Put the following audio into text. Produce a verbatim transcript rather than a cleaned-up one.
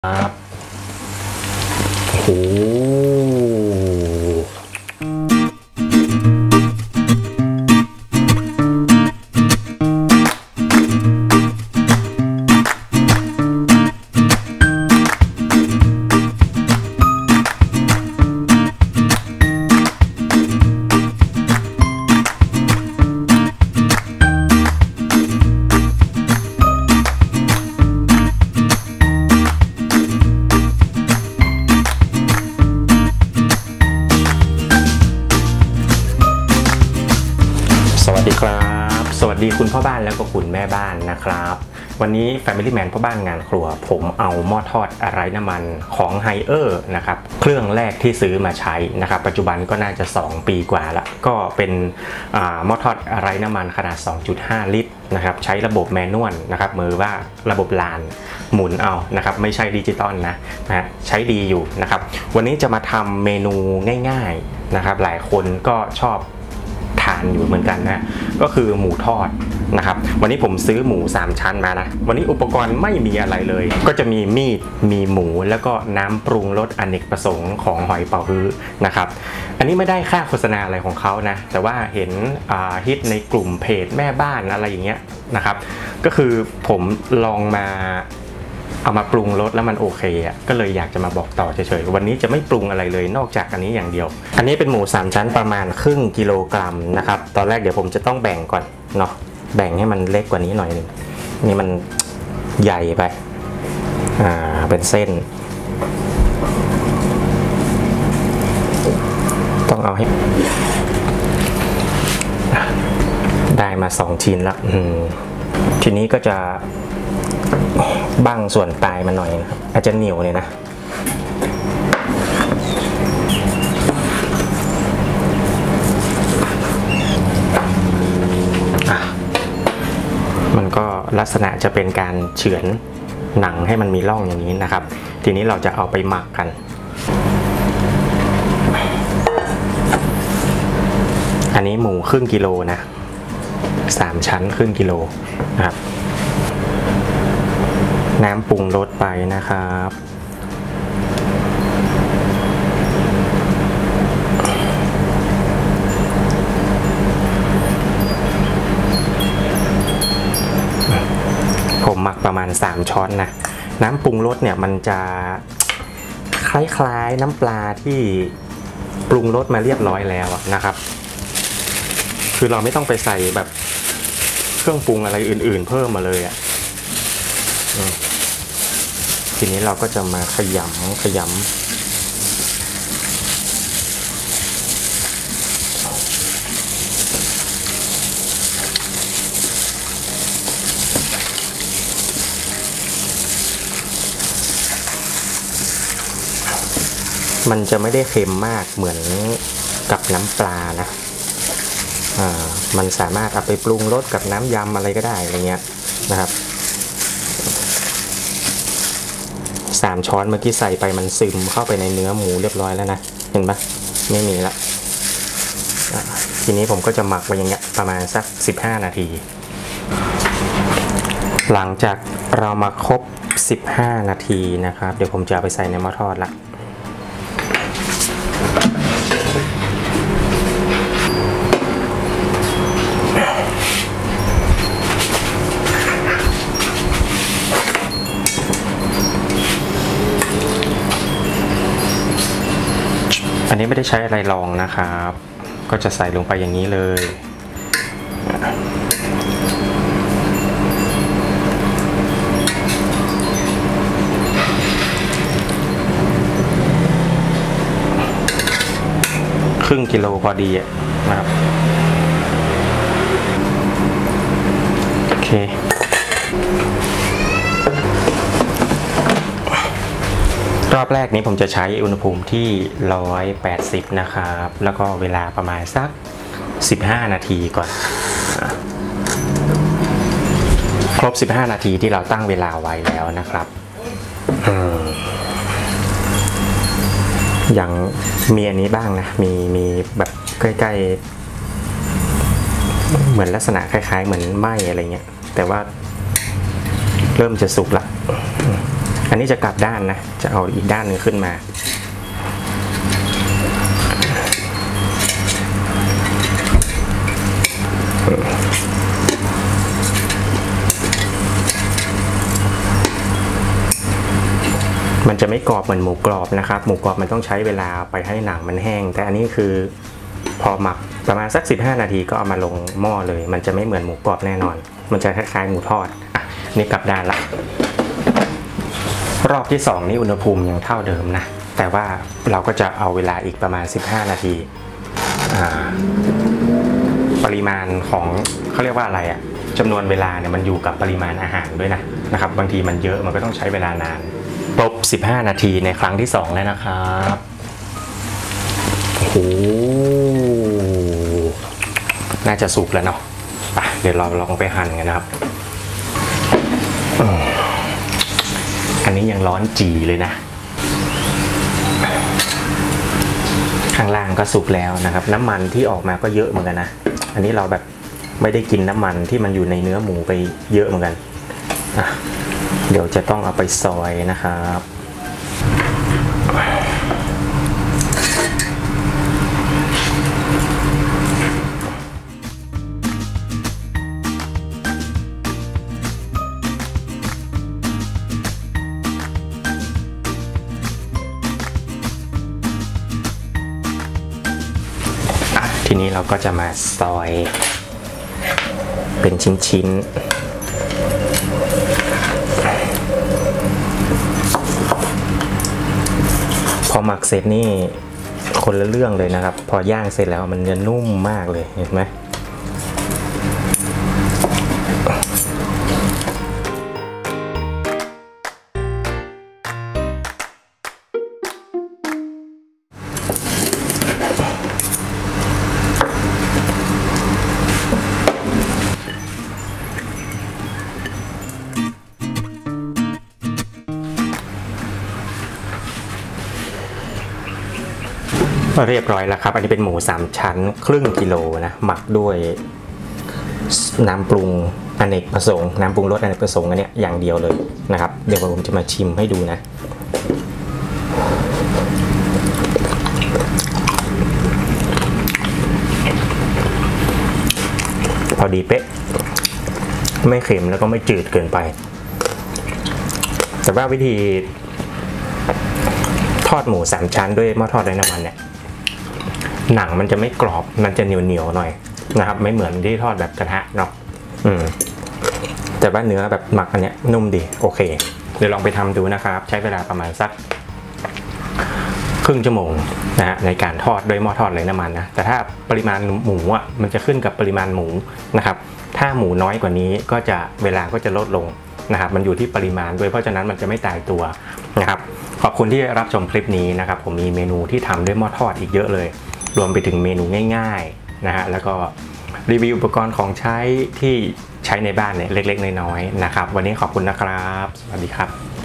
ครับโอ้โหสวัสดีครับสวัสดีคุณพ่อบ้านแล้วก็คุณแม่บ้านนะครับวันนี้ Family Man พ่อบ้านงานครัวผมเอาหม้อทอดไร้น้ำมันของไฮเออร์นะครับเครื่องแรกที่ซื้อมาใช้นะครับปัจจุบันก็น่าจะสองปีกว่าละก็เป็นหม้อทอดไร้น้ำมันขนาด สองจุดห้า ลิตรนะครับใช้ระบบแมนนวลนะครับมือว่าระบบลานหมุนเอานะครับไม่ใช่ดิจิตอลนะนะใช้ดีอยู่นะครับวันนี้จะมาทำเมนูง่ายๆนะครับหลายคนก็ชอบทานอยู่เหมือนกันนะก็คือหมูทอดนะครับวันนี้ผมซื้อหมูสามชั้นมานะวันนี้อุปกรณ์ไม่มีอะไรเลยก็จะมีมีดมีหมูแล้วก็น้ำปรุงรสอเนกประสงค์ของหอยเป๋าฮื้อนะครับอันนี้ไม่ได้ค่าโฆษณาอะไรของเขานะแต่ว่าเห็นฮิตในกลุ่มเพจแม่บ้านอะไรอย่างเงี้ยนะครับก็คือผมลองมาเอามาปรุงรสแล้วมันโอเคอ่ะก็เลยอยากจะมาบอกต่อเฉยๆวันนี้จะไม่ปรุงอะไรเลยนอกจากอันนี้อย่างเดียวอันนี้เป็นหมูสามชั้นประมาณครึ่งกิโลกรัมนะครับตอนแรกเดี๋ยวผมจะต้องแบ่งก่อนเนาะแบ่งให้มันเล็กกว่านี้หน่อยหนึ่งนี่มันใหญ่ไปอ่าเป็นเส้นต้องเอาให้ได้มาสองชิ้นแล้วทีนี้ก็จะบั้งส่วนปลายมันหน่อยนะครับอาจจะเหนียวเลยนะอ่ะมันก็ลักษณะจะเป็นการเฉือนหนังให้มันมีร่องอย่างนี้นะครับทีนี้เราจะเอาไปหมักกันอันนี้หมูครึ่งกิโลนะสามชั้นครึ่งกิโลนะครับน้ำปรุงรสไปนะครับผมหมักประมาณสามช้อนนะน้ำปรุงรสเนี่ยมันจะคล้ายๆน้ำปลาที่ปรุงรสมาเรียบร้อยแล้วนะครับคือเราไม่ต้องไปใส่แบบเครื่องปรุงอะไรอื่นๆเพิ่มมาเลยอ่ะทีนี้เราก็จะมาขยำขยำมันจะไม่ได้เค็มมากเหมือนกับน้ำปลานะอ่ามันสามารถเอาไปปรุงรสกับน้ำยำอะไรก็ได้อะไรเงี้ยนะครับสามช้อนเมื่อกี้ใส่ไปมันซึมเข้าไปในเนื้อหมูเรียบร้อยแล้วนะเห็นปะไม่มีละทีนี้ผมก็จะหมักไว้อย่างเงี้ยประมาณสักสิบห้านาทีหลังจากเรามาครบสิบห้านาทีนะครับเดี๋ยวผมจะเอาไปใส่ในหม้อทอดละอันนี้ไม่ได้ใช้อะไรรองนะครับก็จะใส่ลงไปอย่างนี้เลยครึ่งกิโลพอดีนะครับโอเครอบแรกนี้ผมจะใช้อุณหภูมิที่หนึ่งร้อยแปดสิบนะครับแล้วก็เวลาประมาณสักสิบห้านาทีก่อนครบสิบห้านาทีที่เราตั้งเวลาไว้แล้วนะครับอย่างมีอันนี้บ้างนะมีมีแบบใกล้ๆเหมือนลักษณะคล้ายๆเหมือนไหม้อะไรเงี้ยแต่ว่าเริ่มจะสุกละอันนี้จะกลับด้านนะจะเอาอีกด้านหนึ่งขึ้นมามันจะไม่กรอบเหมือนหมูกรอบนะครับหมูกรอบมันต้องใช้เวลาไปให้หนังมันแห้งแต่อันนี้คือพอหมักประมาณสักสิบห้านาทีก็เอามาลงหม้อเลยมันจะไม่เหมือนหมูกรอบแน่นอนมันจะคล้ายๆหมูทอดอ่ะนี่กลับด้านละรอบที่สองนี่อุณหภูมิยังเท่าเดิมนะแต่ว่าเราก็จะเอาเวลาอีกประมาณสิบห้านาทีปริมาณของเขาเรียกว่าอะไรอะจำนวนเวลาเนี่ยมันอยู่กับปริมาณอาหารด้วยนะนะครับบางทีมันเยอะมันก็ต้องใช้เวลานานครบสิบห้านาทีในครั้งที่สองแล้วนะครับโอ้โหน่าจะสุกแล้วเนาะเดี๋ยวเราลองไปหั่นกันนะครับอันนี้ยังร้อนจีเลยนะข้างล่างก็สุกแล้วนะครับน้ำมันที่ออกมาก็เยอะเหมือนกันนะอันนี้เราแบบไม่ได้กินน้ำมันที่มันอยู่ในเนื้อหมูไปเยอะเหมือนกันอ่ะเดี๋ยวจะต้องเอาไปซอยนะครับทีนี้เราก็จะมาซอยเป็นชิ้นๆพอหมักเสร็จนี่คนละเรื่องเลยนะครับพอย่างเสร็จแล้วมันจะนุ่มมากเลยเห็นไหมเรียบร้อยแล้วครับอันนี้เป็นหมูสามชั้นครึ่งกิโลนะหมักด้วยน้ำปรุงอเนกประสงค์น้ำปรุงรสอเนกประสงค์อันนี้อย่างเดียวเลยนะครับเดี๋ยวผมจะมาชิมให้ดูนะพอดีเป๊ะไม่เค็มแล้วก็ไม่จืดเกินไปแต่ว่าวิธีทอดหมูสามชั้นด้วยหม้อทอดไร้น้ำมันเนี่ยหนังมันจะไม่กรอบมันจะเหนียวเหนียวหน่อยนะครับไม่เหมือนที่ทอดแบบกระทะเนาะอืมแต่ว่าเนื้อแบบหมักอันเนี้ยนุ่มดีโอเคเดี๋ยวลองไปทำดูนะครับใช้เวลาประมาณสักครึ่งชั่วโมงนะฮะในการทอดด้วยหม้อทอดไร้น้ำมันนะแต่ถ้าปริมาณหมูอ่ะมันจะขึ้นกับปริมาณหมูนะครับถ้าหมูน้อยกว่านี้ก็จะเวลาก็จะลดลงนะครับมันอยู่ที่ปริมาณด้วยเพราะฉะนั้นมันจะไม่ตายตัวนะครับขอบคุณที่รับชมคลิปนี้นะครับผมมีเมนูที่ทำด้วยหม้อทอดอีกเยอะเลยรวมไปถึงเมนูง่ายๆนะฮะแล้วก็รีวิวอุปกรณ์ของใช้ที่ใช้ในบ้านเนี่ยเล็กๆน้อยๆนะครับวันนี้ขอบคุณนะครับสวัสดีครับ